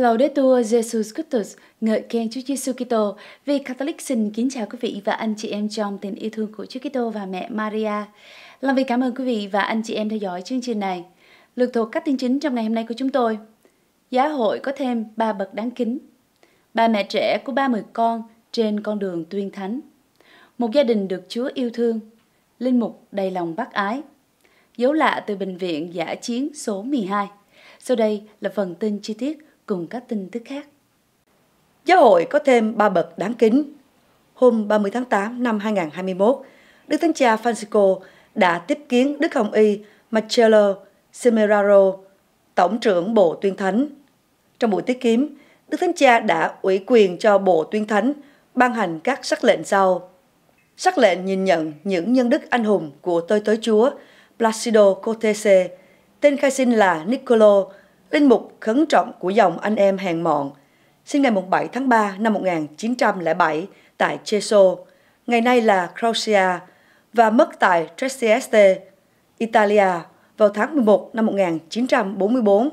Laudetur Jesus Christus, ngợi khen Chúa Giêsu Kitô. Vì Catholic xin kính chào quý vị và anh chị em trong tình yêu thương của Chúa Kitô và mẹ Maria. Lòng vì cảm ơn quý vị và anh chị em theo dõi chương trình này. Lược thuộc các tin chính trong ngày hôm nay của chúng tôi. Giáo hội có thêm 3 bậc đáng kính. Bà mẹ trẻ của 30 con trên con đường tuyên thánh. Một gia đình được Chúa yêu thương. Linh mục đầy lòng bác ái. Dấu lạ từ bệnh viện dã chiến số 12. Sau đây là phần tin chi tiết cùng các tin tức khác. Giáo hội có thêm 3 bậc đáng kính. Hôm 30 tháng 8 năm 2021, Đức Thánh Cha Francisco đã tiếp kiến Đức Hồng Y Marcelo Semeraro, Tổng trưởng Bộ Tuyên Thánh. Trong buổi tiếp kiến, Đức Thánh Cha đã ủy quyền cho Bộ Tuyên Thánh ban hành các sắc lệnh sau. Sắc lệnh nhìn nhận những nhân đức anh hùng của Tôi Tớ Chúa Placido Cortese, tên khai sinh là Niccolo, linh mục khấn trọng của dòng anh em hèn mọn, sinh ngày 7 tháng 3 năm 1907 tại Ceso, ngày nay là Croatia, và mất tại Trieste, Italia vào tháng 11 năm 1944.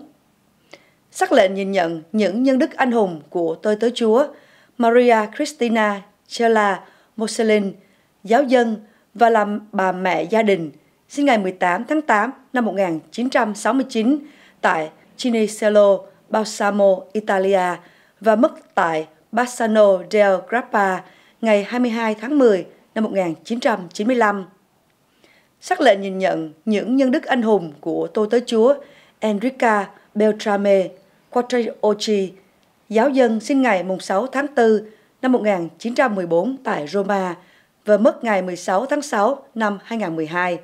Sắc lệnh nhìn nhận những nhân đức anh hùng của Tôi Tớ Chúa Maria Cristina Cella Moselin, giáo dân và làm bà mẹ gia đình, sinh ngày 18 tháng 8 năm 1969 tại Cinisello, Balsamo, Italia và mất tại Bassano del Grappa ngày 22 tháng 10 năm 1995. Sắc lệnh nhìn nhận những nhân đức anh hùng của Tôi Tớ Chúa Enrica Beltrame Quattrocchi, giáo dân sinh ngày 6 tháng 4 năm 1914 tại Roma và mất ngày 16 tháng 6 năm 2012.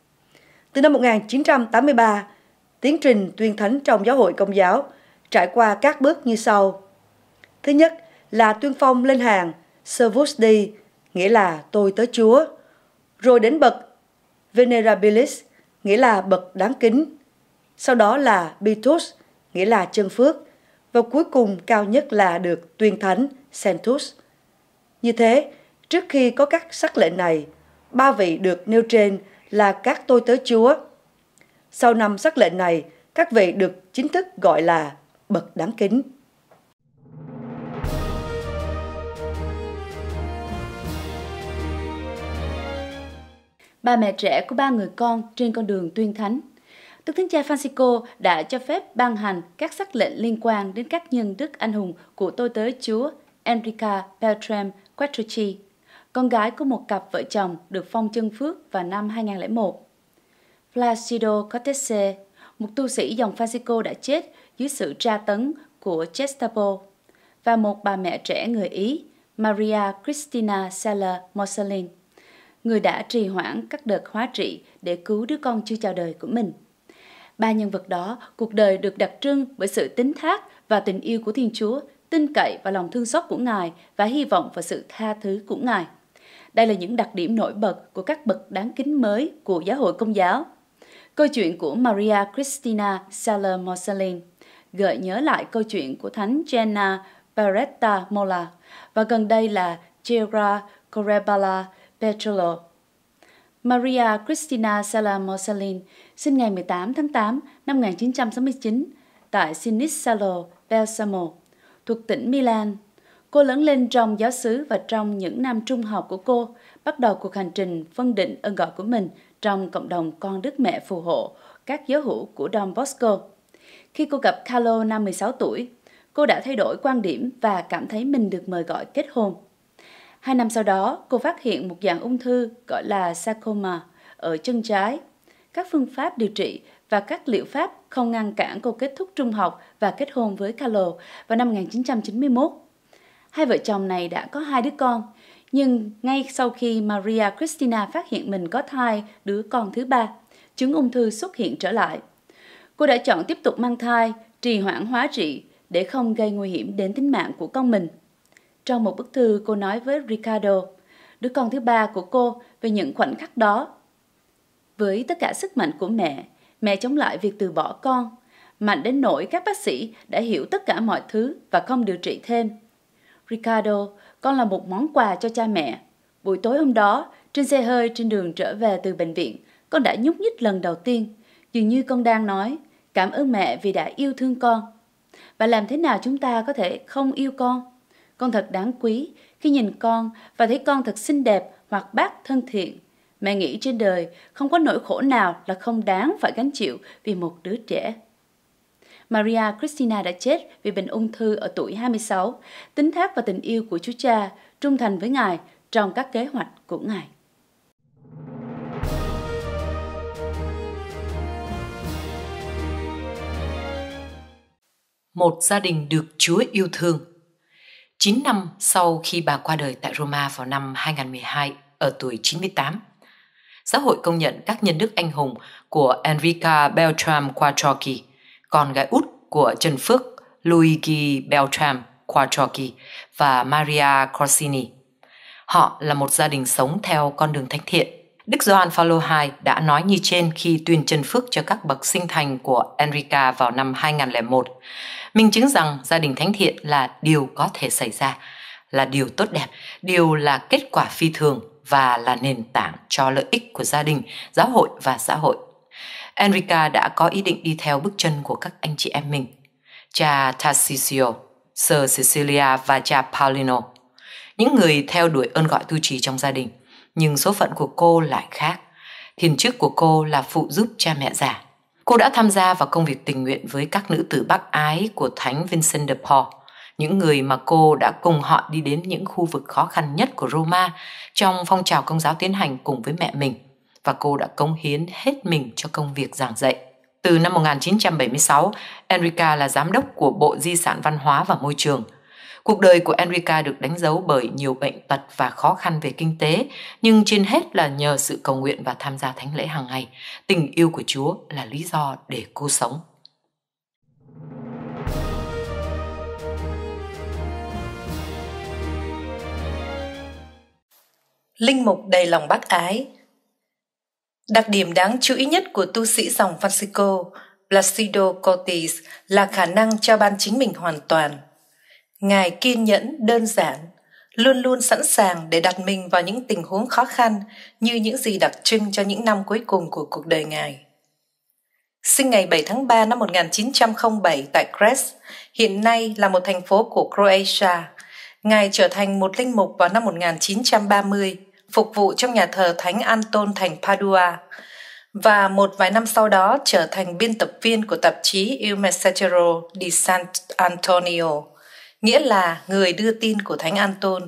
Từ năm 1983, tiến trình tuyên thánh trong giáo hội Công giáo trải qua các bước như sau. Thứ nhất là tuyên phong lên hàng Servus Dei, nghĩa là Tôi Tớ Chúa, rồi đến bậc Venerabilis, nghĩa là bậc đáng kính, sau đó là Beatus, nghĩa là chân phước, và cuối cùng cao nhất là được tuyên thánh Sanctus. Như thế, trước khi có các sắc lệnh này, 3 vị được nêu trên là các Tôi Tớ Chúa. Sau 5 sắc lệnh này, các vị được chính thức gọi là bậc đáng kính. Bà mẹ trẻ của 3 người con trên con đường tuyên thánh. Đức Thánh Cha Francisco đã cho phép ban hành các sắc lệnh liên quan đến các nhân đức anh hùng của Tôi Tớ Chúa Enrica Beltrame Quattrocchi, con gái của một cặp vợ chồng được phong chân phước vào năm 2001. Placido Cortese, một tu sĩ dòng Francisco đã chết dưới sự tra tấn của Gestapo, và một bà mẹ trẻ người Ý, Maria Cristina Cella Moselin, người đã trì hoãn các đợt hóa trị để cứu đứa con chưa chào đời của mình. 3 nhân vật đó, cuộc đời được đặc trưng bởi sự tín thác và tình yêu của Thiên Chúa, tin cậy và lòng thương xót của Ngài và hy vọng vào sự tha thứ của Ngài. Đây là những đặc điểm nổi bật của các bậc đáng kính mới của giáo hội Công giáo. Câu chuyện của Maria Cristina Cella Moselin gợi nhớ lại câu chuyện của Thánh Jenna Barretta Mola và gần đây là Chiara Coreballa Petrolo. Maria Cristina Cella Moselin sinh ngày 18 tháng 8 năm 1969 tại Cinisello Balsamo, thuộc tỉnh Milan. Cô lớn lên trong giáo xứ và trong những năm trung học của cô, bắt đầu cuộc hành trình phân định ơn gọi của mình trong cộng đồng con Đức Mẹ phù hộ, các giáo hữu của Don Bosco. Khi cô gặp Carlo năm 16 tuổi, cô đã thay đổi quan điểm và cảm thấy mình được mời gọi kết hôn. 2 năm sau đó, cô phát hiện một dạng ung thư gọi là sarcoma ở chân trái. Các phương pháp điều trị và các liệu pháp không ngăn cản cô kết thúc trung học và kết hôn với Carlo vào năm 1991. Hai vợ chồng này đã có 2 đứa con, nhưng ngay sau khi Maria Cristina phát hiện mình có thai đứa con thứ 3, chứng ung thư xuất hiện trở lại. Cô đã chọn tiếp tục mang thai, trì hoãn hóa trị để không gây nguy hiểm đến tính mạng của con mình. Trong một bức thư, cô nói với Ricardo, đứa con thứ 3 của cô, về những khoảnh khắc đó. Với tất cả sức mạnh của mẹ chống lại việc từ bỏ con, mạnh đến nỗi các bác sĩ đã hiểu tất cả mọi thứ và không điều trị thêm. Ricardo, con là một món quà cho cha mẹ. Buổi tối hôm đó, trên xe hơi trên đường trở về từ bệnh viện, con đã nhúc nhích lần đầu tiên, dường như con đang nói, cảm ơn mẹ vì đã yêu thương con. Và làm thế nào chúng ta có thể không yêu con? Con thật đáng quý. Khi nhìn con và thấy con thật xinh đẹp, hoạt bát, thân thiện, mẹ nghĩ trên đời không có nỗi khổ nào là không đáng phải gánh chịu vì một đứa trẻ. Maria Christina đã chết vì bệnh ung thư ở tuổi 26, tín thác vào tình yêu của Chúa Cha, trung thành với Ngài trong các kế hoạch của Ngài. Một gia đình được Chúa yêu thương. 9 năm sau khi bà qua đời tại Roma vào năm 2012 ở tuổi 98, xã hội công nhận các nhân đức anh hùng của Enrica Beltram Quattrocchi, con gái út của Trần Phước Luigi Beltram Quattrocchi và Maria Corsini. Họ là một gia đình sống theo con đường thánh thiện. Đức Gioan Phaolô II đã nói như trên khi tuyên chân phước cho các bậc sinh thành của Enrica vào năm 2001, minh chứng rằng gia đình thánh thiện là điều có thể xảy ra, là điều tốt đẹp, điều là kết quả phi thường và là nền tảng cho lợi ích của gia đình, giáo hội và xã hội. Enrica đã có ý định đi theo bước chân của các anh chị em mình, cha Tarcisio, Sir Cecilia và cha Paulino, những người theo đuổi ơn gọi tu trì trong gia đình. Nhưng số phận của cô lại khác. Thiên chức của cô là phụ giúp cha mẹ già. Cô đã tham gia vào công việc tình nguyện với các nữ tử bác ái của Thánh Vincent de Paul, những người mà cô đã cùng họ đi đến những khu vực khó khăn nhất của Roma trong phong trào công giáo tiến hành cùng với mẹ mình, và cô đã cống hiến hết mình cho công việc giảng dạy. Từ năm 1976, Enrica là giám đốc của Bộ Di sản Văn hóa và Môi trường. Cuộc đời của Enrica được đánh dấu bởi nhiều bệnh tật và khó khăn về kinh tế, nhưng trên hết là nhờ sự cầu nguyện và tham gia thánh lễ hàng ngày. Tình yêu của Chúa là lý do để cô sống. Linh mục đầy lòng bác ái. Đặc điểm đáng chú ý nhất của tu sĩ dòng Francisco Placido Cortés là khả năng cho ban chính mình hoàn toàn. Ngài kiên nhẫn, đơn giản, luôn luôn sẵn sàng để đặt mình vào những tình huống khó khăn như những gì đặc trưng cho những năm cuối cùng của cuộc đời Ngài. Sinh ngày 7 tháng 3 năm 1907 tại Kres, hiện nay là một thành phố của Croatia, Ngài trở thành một linh mục vào năm 1930, phục vụ trong nhà thờ Thánh Anton thành Padua, và một vài năm sau đó trở thành biên tập viên của tạp chí Il Messaggero di Sant'Antonio, nghĩa là người đưa tin của Thánh Anton.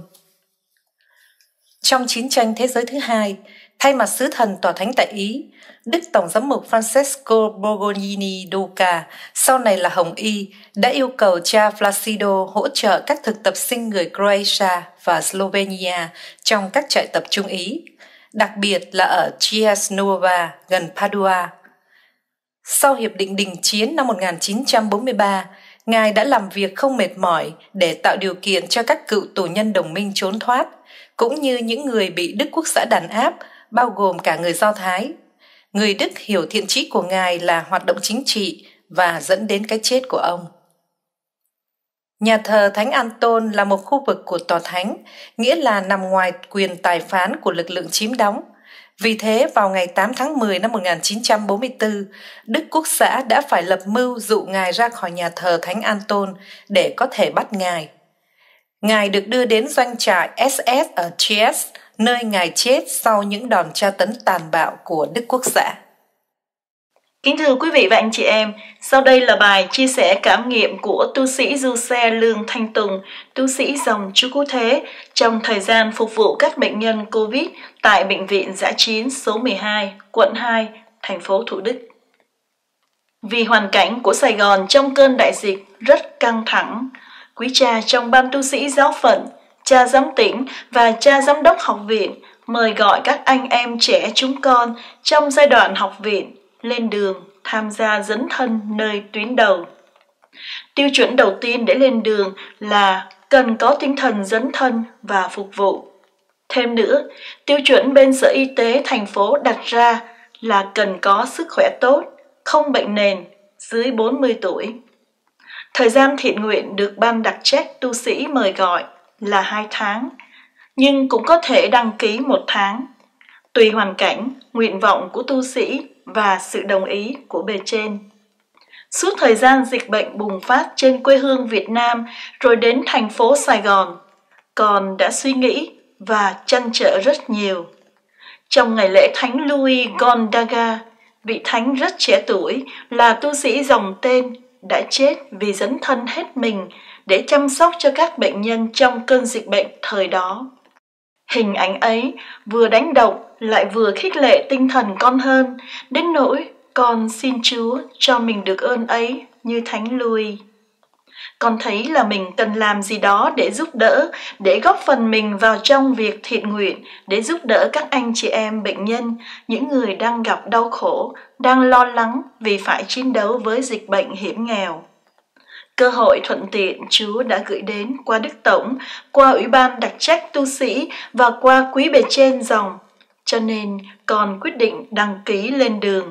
Trong chiến tranh thế giới thứ hai, thay mặt sứ thần tòa thánh tại Ý, Đức Tổng giám mục Francesco Borgognini Duca, sau này là Hồng Y, đã yêu cầu cha Placido hỗ trợ các thực tập sinh người Croatia và Slovenia trong các trại tập trung Ý, đặc biệt là ở Chiasnova gần Padua. Sau Hiệp định Đình Chiến năm 1943, Ngài đã làm việc không mệt mỏi để tạo điều kiện cho các cựu tù nhân đồng minh trốn thoát, cũng như những người bị Đức Quốc xã đàn áp, bao gồm cả người Do Thái. Người Đức hiểu thiện chí của Ngài là hoạt động chính trị và dẫn đến cái chết của ông. Nhà thờ Thánh Anton là một khu vực của tòa thánh, nghĩa là nằm ngoài quyền tài phán của lực lượng chiếm đóng. Vì thế, vào ngày 8 tháng 10 năm 1944, Đức Quốc xã đã phải lập mưu dụ Ngài ra khỏi nhà thờ Thánh Anton để có thể bắt Ngài. Ngài được đưa đến doanh trại SS ở Trieste, nơi Ngài chết sau những đòn tra tấn tàn bạo của Đức Quốc xã. Kính thưa quý vị và anh chị em, sau đây là bài chia sẻ cảm nghiệm của tu sĩ Du-xe Lương Thanh Tùng, tu sĩ dòng Chúa Cứu Thế, trong thời gian phục vụ các bệnh nhân COVID tại Bệnh viện Dã chiến số 12, quận 2, thành phố Thủ Đức. Vì hoàn cảnh của Sài Gòn trong cơn đại dịch rất căng thẳng, quý cha trong ban tu sĩ giáo phận, cha giám tỉnh và cha giám đốc học viện mời gọi các anh em trẻ chúng con trong giai đoạn học viện lên đường tham gia dấn thân nơi tuyến đầu. Tiêu chuẩn đầu tiên để lên đường là cần có tinh thần dấn thân và phục vụ. Thêm nữa, tiêu chuẩn bên Sở Y tế thành phố đặt ra là cần có sức khỏe tốt, không bệnh nền, dưới 40 tuổi. Thời gian thiện nguyện được ban đặc trách tu sĩ mời gọi là 2 tháng, nhưng cũng có thể đăng ký 1 tháng, tùy hoàn cảnh, nguyện vọng của tu sĩ và sự đồng ý của bề trên. Suốt thời gian dịch bệnh bùng phát trên quê hương Việt Nam rồi đến thành phố Sài Gòn, con đã suy nghĩ và trăn trở rất nhiều. Trong ngày lễ Thánh Louis Gonzaga, vị thánh rất trẻ tuổi là tu sĩ dòng tên đã chết vì dấn thân hết mình để chăm sóc cho các bệnh nhân trong cơn dịch bệnh thời đó. Hình ảnh ấy vừa đánh động lại vừa khích lệ tinh thần con hơn, đến nỗi con xin Chúa cho mình được ơn ấy như Thánh Louis. Con thấy là mình cần làm gì đó để giúp đỡ, để góp phần mình vào trong việc thiện nguyện, để giúp đỡ các anh chị em bệnh nhân, những người đang gặp đau khổ, đang lo lắng vì phải chiến đấu với dịch bệnh hiểm nghèo. Cơ hội thuận tiện Chúa đã gửi đến qua Đức Tổng, qua Ủy ban đặc trách tu sĩ và qua quý bề trên dòng, cho nên con quyết định đăng ký lên đường.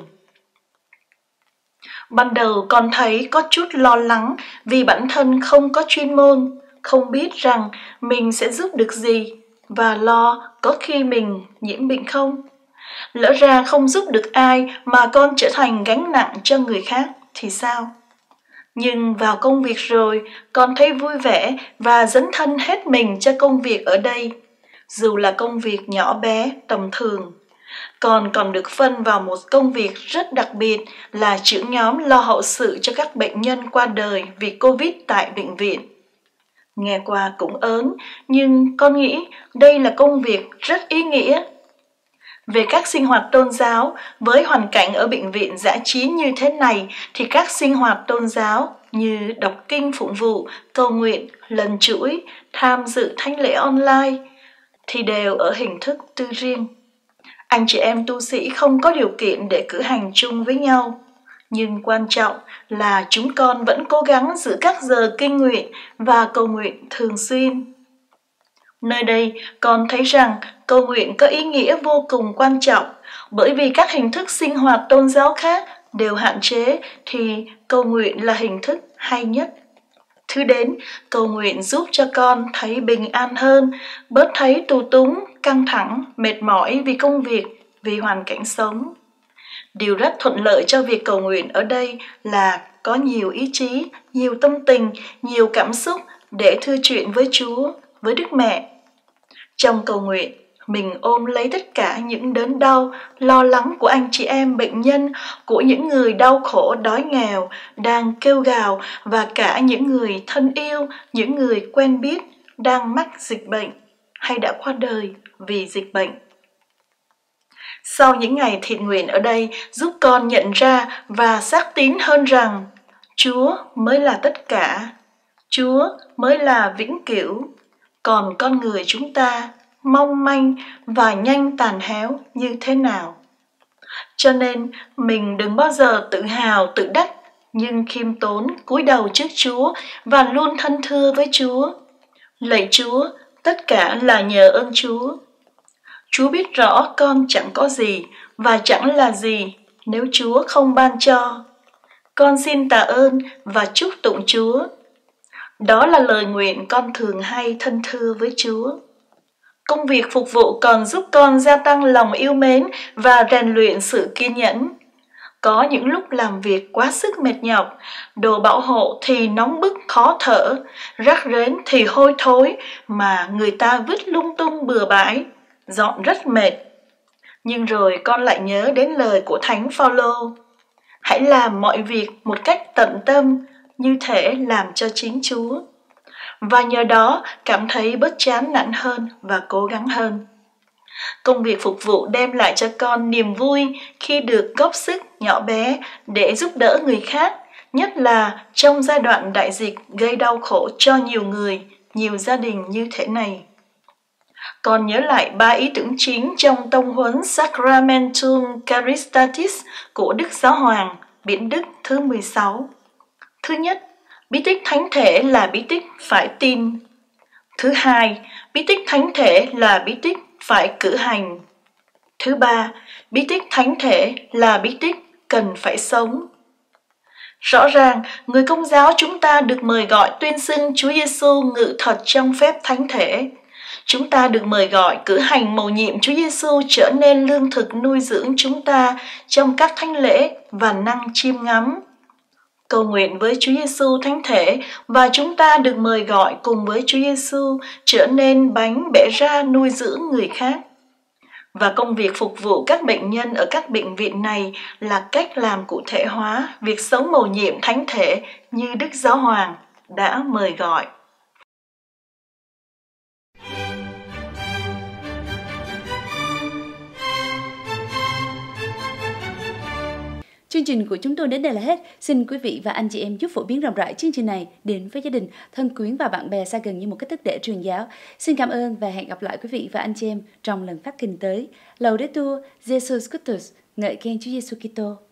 Ban đầu con thấy có chút lo lắng vì bản thân không có chuyên môn, không biết rằng mình sẽ giúp được gì và lo có khi mình nhiễm bệnh không. Lỡ ra không giúp được ai mà con trở thành gánh nặng cho người khác thì sao? Nhưng vào công việc rồi, con thấy vui vẻ và dấn thân hết mình cho công việc ở đây, dù là công việc nhỏ bé, tầm thường. Con còn được phân vào một công việc rất đặc biệt là trưởng nhóm lo hậu sự cho các bệnh nhân qua đời vì Covid tại bệnh viện. Nghe qua cũng ớn, nhưng con nghĩ đây là công việc rất ý nghĩa. Về các sinh hoạt tôn giáo, với hoàn cảnh ở bệnh viện dã chiến như thế này thì các sinh hoạt tôn giáo như đọc kinh phụng vụ, cầu nguyện, lần chuỗi, tham dự thánh lễ online thì đều ở hình thức tư riêng. Anh chị em tu sĩ không có điều kiện để cử hành chung với nhau, nhưng quan trọng là chúng con vẫn cố gắng giữ các giờ kinh nguyện và cầu nguyện thường xuyên. Nơi đây con thấy rằng cầu nguyện có ý nghĩa vô cùng quan trọng, bởi vì các hình thức sinh hoạt tôn giáo khác đều hạn chế thì cầu nguyện là hình thức hay nhất. Thứ đến, cầu nguyện giúp cho con thấy bình an hơn, bớt thấy tù túng, căng thẳng, mệt mỏi vì công việc, vì hoàn cảnh sống. Điều rất thuận lợi cho việc cầu nguyện ở đây là có nhiều ý chí, nhiều tâm tình, nhiều cảm xúc để thưa chuyện với Chúa, với Đức Mẹ. Trong cầu nguyện, mình ôm lấy tất cả những đớn đau, lo lắng của anh chị em bệnh nhân, của những người đau khổ đói nghèo, đang kêu gào và cả những người thân yêu, những người quen biết đang mắc dịch bệnh hay đã qua đời vì dịch bệnh. Sau những ngày thiện nguyện ở đây giúp con nhận ra và xác tín hơn rằng Chúa mới là tất cả, Chúa mới là vĩnh cửu, còn con người chúng ta mong manh và nhanh tàn héo như thế nào. Cho nên mình đừng bao giờ tự hào tự đắc, nhưng khiêm tốn cúi đầu trước Chúa và luôn thân thưa với Chúa. Lạy Chúa, tất cả là nhờ ơn Chúa. Chúa biết rõ con chẳng có gì và chẳng là gì nếu Chúa không ban cho. Con xin tạ ơn và chúc tụng Chúa. Đó là lời nguyện con thường hay thân thưa với Chúa. Công việc phục vụ còn giúp con gia tăng lòng yêu mến và rèn luyện sự kiên nhẫn. Có những lúc làm việc quá sức mệt nhọc, đồ bảo hộ thì nóng bức khó thở, rác rến thì hôi thối mà người ta vứt lung tung bừa bãi, dọn rất mệt. Nhưng rồi con lại nhớ đến lời của Thánh Phaolô: hãy làm mọi việc một cách tận tâm, như thể làm cho chính Chúa. Và nhờ đó cảm thấy bớt chán nản hơn và cố gắng hơn. Công việc phục vụ đem lại cho con niềm vui khi được góp sức nhỏ bé để giúp đỡ người khác, nhất là trong giai đoạn đại dịch gây đau khổ cho nhiều người, nhiều gia đình như thế này. Con nhớ lại 3 ý tưởng chính trong tông huấn Sacramentum Caritatis của Đức Giáo Hoàng Biển Đức thứ 16. Thứ nhất, bí tích thánh thể là bí tích phải tin. Thứ hai, bí tích thánh thể là bí tích phải cử hành. Thứ ba, bí tích thánh thể là bí tích cần phải sống. Rõ ràng, người Công giáo chúng ta được mời gọi tuyên xưng Chúa Giêsu ngự thật trong phép thánh thể. Chúng ta được mời gọi cử hành mầu nhiệm Chúa Giêsu trở nên lương thực nuôi dưỡng chúng ta trong các thánh lễ và năng chiêm ngắm. cầu nguyện với Chúa Giêsu thánh thể và chúng ta được mời gọi cùng với Chúa Giêsu trở nên bánh bẻ ra nuôi dưỡng người khác. Và công việc phục vụ các bệnh nhân ở các bệnh viện này là cách làm cụ thể hóa việc sống mầu nhiệm thánh thể như Đức Giáo Hoàng đã mời gọi. Chương trình của chúng tôi đến đây là hết. Xin quý vị và anh chị em giúp phổ biến rộng rãi chương trình này đến với gia đình, thân quyến và bạn bè xa gần như một cách thức để truyền giáo. Xin cảm ơn và hẹn gặp lại quý vị và anh chị em trong lần phát kinh tới. Laudetur Jesus Christus, ngợi khen Chúa Giêsu Kitô.